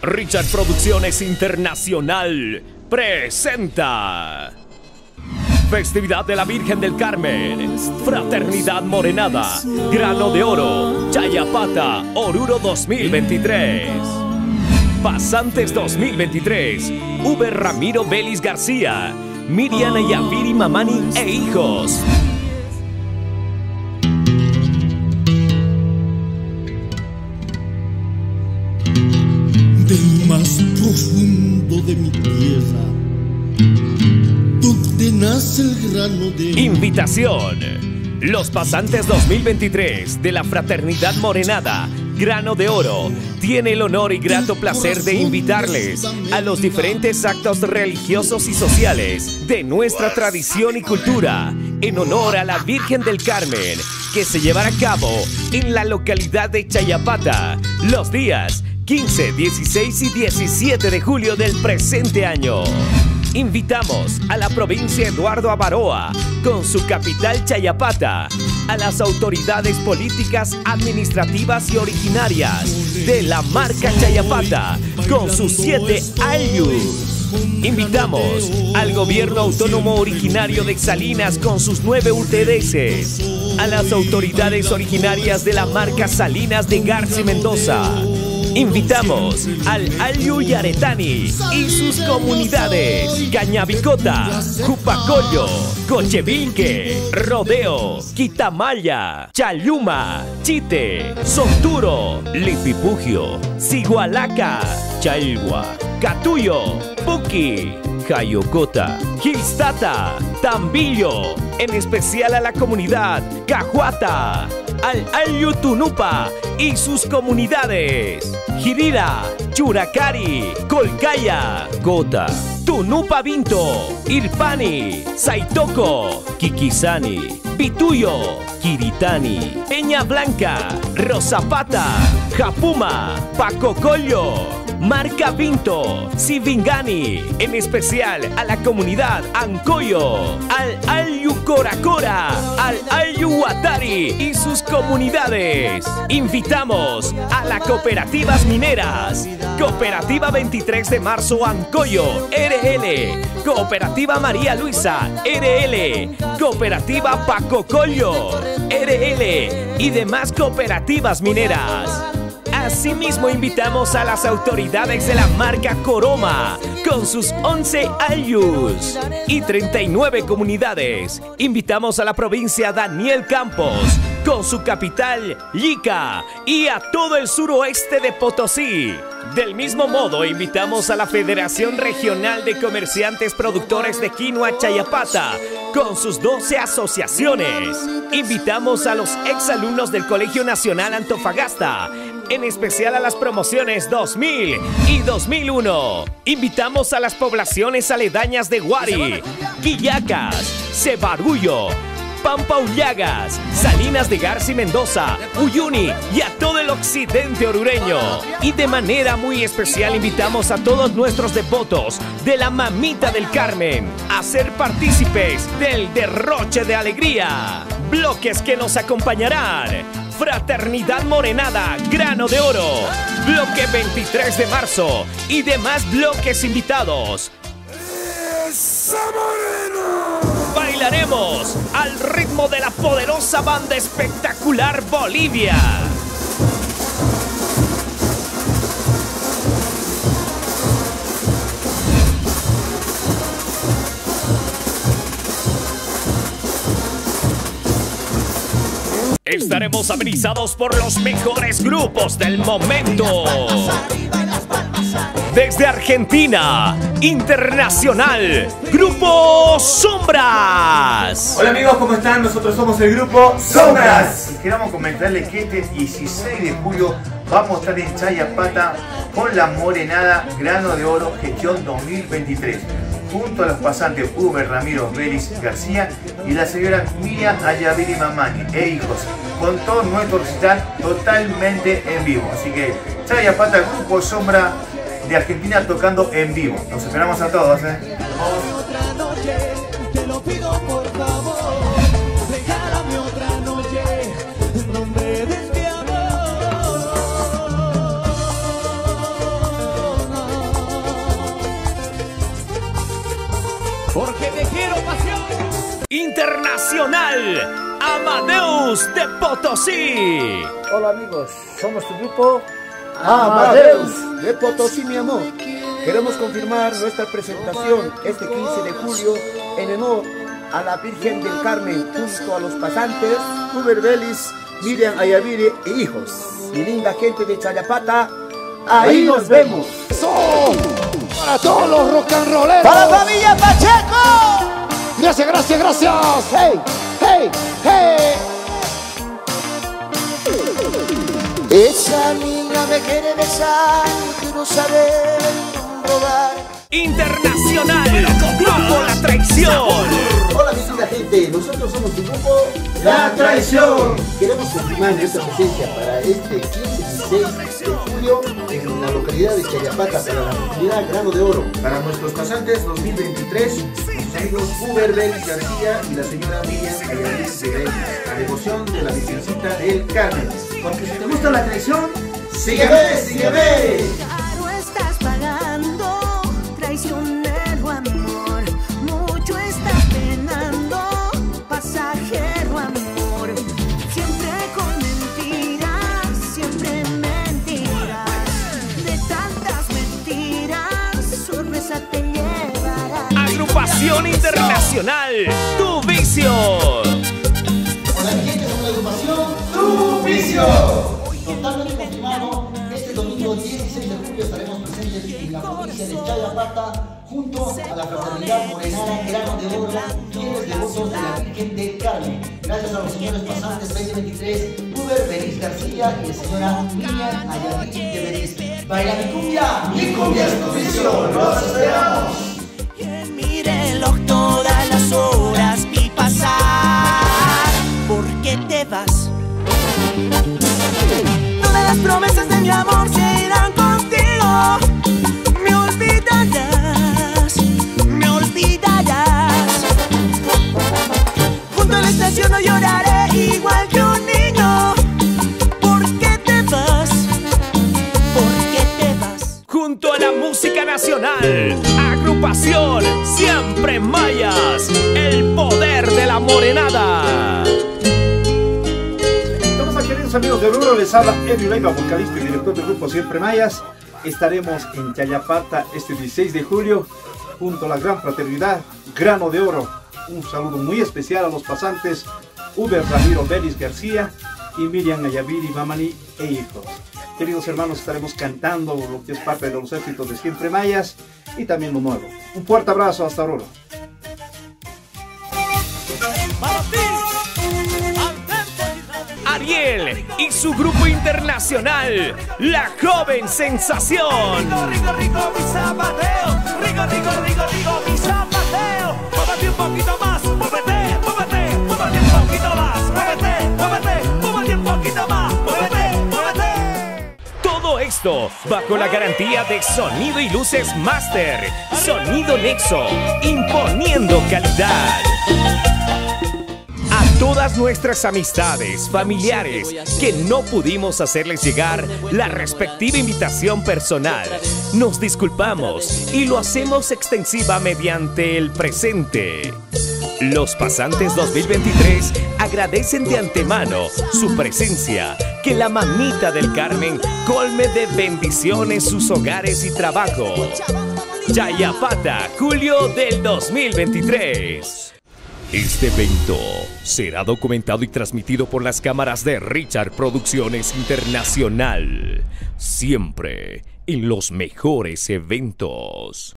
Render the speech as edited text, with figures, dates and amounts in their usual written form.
Richard Producciones Internacional presenta Festividad de la Virgen del Carmen, Fraternidad Morenada, Grano de Oro, Chayapata, Oruro 2023. Pasantes 2023, Uber Ramiro Vélez García, Miriam Yaviri Mamani e hijos. Del más profundo de mi tierra, donde nace el grano de... Invitación. Los Pasantes 2023 de la Fraternidad Morenada, Grano de Oro, tiene el honor y grato placer de invitarles a los diferentes actos religiosos y sociales de nuestra tradición y cultura en honor a la Virgen del Carmen, que se llevará a cabo en la localidad de Chayapata los días 15, 16 y 17 de julio del presente año. Invitamos a la provincia Eduardo Avaroa, con su capital Chayapata, a las autoridades políticas, administrativas y originarias de la marca Chayapata, con sus 7 ayllus. Invitamos al gobierno autónomo originario de Salinas con sus 9 UTDs, a las autoridades originarias de la marca Salinas de García Mendoza. Invitamos al Alyu Yaretani y sus comunidades: Cañabicota, Jupacoyo, Cochevinque, Rodeo, Quitamaya, Chayuma, Chite, Sonturo, Lipipugio, Sigualaca, Chalgua, Catuyo, Puki, Jayocota, Gilstata, Tambillo, en especial a la comunidad Cajuata, al Alyu Tunupa y sus comunidades: Girira, Churacari, Colcaya, Cota, Tunupa Vinto, Irpani, Saitoco, Kikisani, Pituyo, Kiritani, Peña Blanca, Rosapata, Japuma, Pacocollo, Marca Vinto, Sivingani, en especial a la comunidad Ancoyo, al Alyu Coracora, al Alyu Watari y sus comunidades. Invitamos a las cooperativas mineras: Cooperativa 23 de Marzo Ancoyo, RL, Cooperativa María Luisa, RL, Cooperativa Pacocollo, RL y demás cooperativas mineras. Asimismo, invitamos a las autoridades de la marca Coroma con sus 11 ayllus y 39 comunidades. Invitamos a la provincia Daniel Campos con su capital Yica y a todo el suroeste de Potosí. Del mismo modo, invitamos a la Federación Regional de Comerciantes Productores de Quinoa Chayapata con sus 12 asociaciones. Invitamos a los exalumnos del Colegio Nacional Antofagasta, en especial a las promociones 2000 y 2001. Invitamos a las poblaciones aledañas de Guari, Quillacas, Cebarullo, Pampa Ullagas, Salinas de García Mendoza, Uyuni y a todo el occidente orureño. Y de manera muy especial invitamos a todos nuestros devotos de la Mamita del Carmen a ser partícipes del derroche de alegría. Bloques que nos acompañarán: Fraternidad Morenada, Grano de Oro, bloque 23 de marzo y demás bloques invitados. ¡Esa Moreno! Bailaremos al ritmo de la poderosa banda espectacular Bolivia. Estaremos amenizados por los mejores grupos del momento. Desde Argentina, internacional, Grupo Sombras. Hola amigos, ¿cómo están? Nosotros somos el Grupo Sombras. Y queremos comentarles que este 16 de julio vamos a estar en Chayapata con la Morenada Grano de Oro Gestión 2023. Junto a los pasantes Uber Ramiro Vélez García y la señora Miriam Ayaviri Mamani e hijos, con todo nuestro recital totalmente en vivo. Así que Chayapata, Grupo Sombra de Argentina tocando en vivo. Los esperamos a todos, Otra noche, te lo pido por favor, regálame otra noche, en nombre de mi amor. internacional, Amadeus de Potosí. Hola amigos, somos tu grupo Amadeus de Potosí, mi amor. Queremos confirmar nuestra presentación este 15 de julio en honor a la Virgen del Carmen junto a los pasantes Uber Vélez, Miriam Ayaviri e hijos. Mi linda gente de Chayapata, ahí nos vemos. Para todos los rock and rolleros. ¡Para la familia Pacheco! Gracias, gracias, gracias. Hey, hey, hey. Esa niña me quiere besar, quiero saber robar. Internacional, Grupo La Traición. Hola mi linda gente, nosotros somos tu grupo La Traición. Queremos confirmar nuestra presencia para este 15 y 16 de julio en la localidad de Chayapata para la comunidad Grano de Oro. Para nuestros pasantes 2023, los amigos Uber Vélez García y la señora Miriam Ayaviri de Vélez, la devoción de la Virgencita del Carmen. Porque si te gusta la traición, sígueme, sígueme. Caro estás pagando, traicionero amor, mucho estás penando, pasajero amor, siempre con mentiras, siempre mentiras, de tantas mentiras, sorpresa te llevarás. Agrupación internacional, Tu Vicio. Hola mi gente, somos la agrupación Tu Vicio. Totalmente confirmado, este domingo 16 de julio estaremos presentes en la provincia de Chayapata junto a la fraternidad morenada Grano de Oro, fieles devotos de la Virgen del Carmen. Gracias a los señores pasantes 2023, Uber Vélez García y la señora Miriam Ayaviri de Vélez. Baila mi cumbia es tu vicio, los esperamos. Que mi reloj todas las horas vi pasar. ¿Por qué te vas? Todas las promesas de mi amor se irán contigo. Me olvidarás, me olvidarás. Junto a la estación no lloraré igual que un niño. ¿Por qué te vas? ¿Por qué te vas? Junto a la música nacional, agrupación Siempre Mayas, el poder de la morenada. Queridos amigos de Oruro, les habla Edwin Leiva, vocalista y director del grupo Siempre Mayas. Estaremos en Chayapata este 16 de julio junto a la gran fraternidad Grano de Oro. Un saludo muy especial a los pasantes Uber Ramiro Vélez García y Miriam Ayaviri Mamani e hijos. Queridos hermanos, estaremos cantando lo que es parte de los éxitos de Siempre Mayas y también lo nuevo. Un fuerte abrazo hasta Oruro. Ariel y su grupo internacional, La Joven Sensación. Rico, rico, rico, mi zapateo. Rico, rico, rico, rico, mi zapateo. Muévete un poquito más, muévete, muévete, muévete un poquito más, muévete, muévete, muévete un poquito más, muévete, muévete. Todo esto bajo la garantía de Sonido y Luces Master, Sonido Nexo, imponiendo calidad. A todas nuestras amistades, familiares, que no pudimos hacerles llegar la respectiva invitación personal, nos disculpamos y lo hacemos extensiva mediante el presente. Los pasantes 2023 agradecen de antemano su presencia, que la mamita del Carmen colme de bendiciones sus hogares y trabajo. Chayapata, julio del 2023. Este evento será documentado y transmitido por las cámaras de Richard Producciones Internacional, siempre en los mejores eventos.